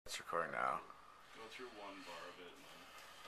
It's recording now. Go through one bar of it and then...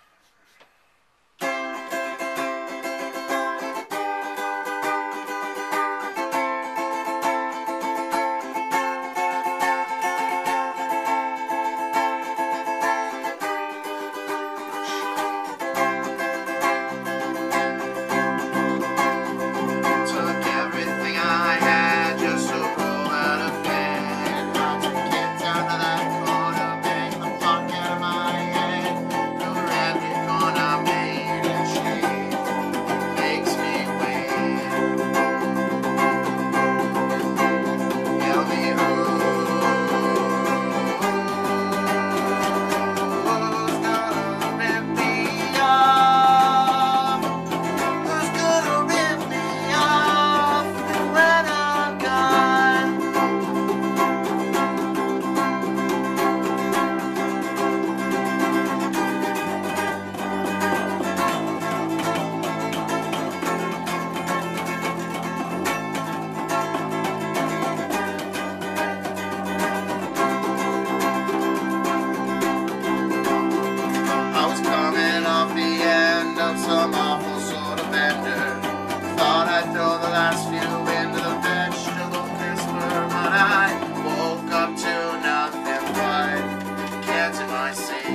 Some awful sort of bender. Thought I'd throw the last few into the vegetable crisper, but I woke up to nothing but cans in my sink.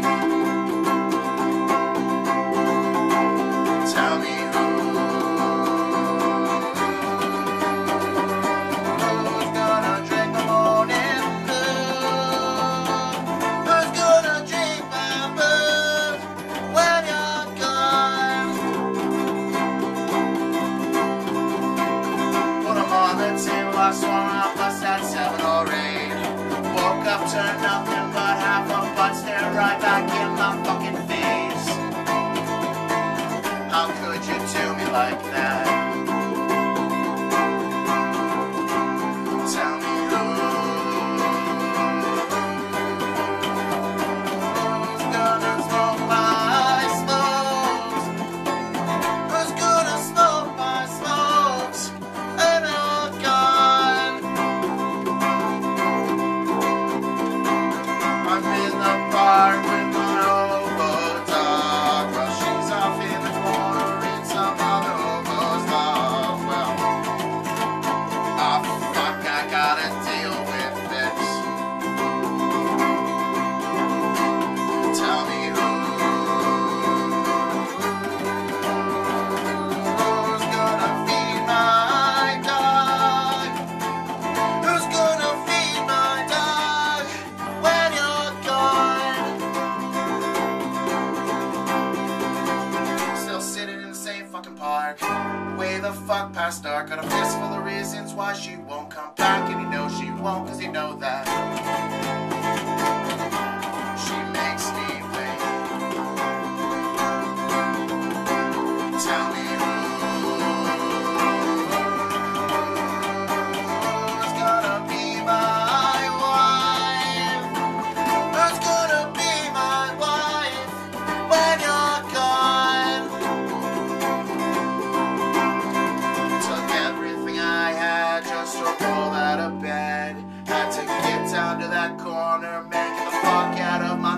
Tell me who's gonna drink the morning blue? Who's gonna drink my booze when you're gone? On the table, I swung off bus at 7 or 8. Woke up to nothing but half a butt staring right back in my fucking face. How could you do me like that? Tell me who's gonna smoke my smokes? Who's gonna smoke my smokes? I'm in the park with my hobo dog. Well, she's off in the corner in some other hobo's love. Well, oh fuck, I gotta deal with this. Tell me who's gonna feed my dog? Who's gonna feed my dog when you're gone? Still sitting in the same fucking park, way the fuck past dark. Got a fist full of reasons why she won't come back, and you know she won't, cause you know that she makes me wait. Tell me who's gonna be my wife? Who's gonna be my wife when you're gone? Took everything I had just to roll out of bed. Had to get down to that corner, make the fuck out of my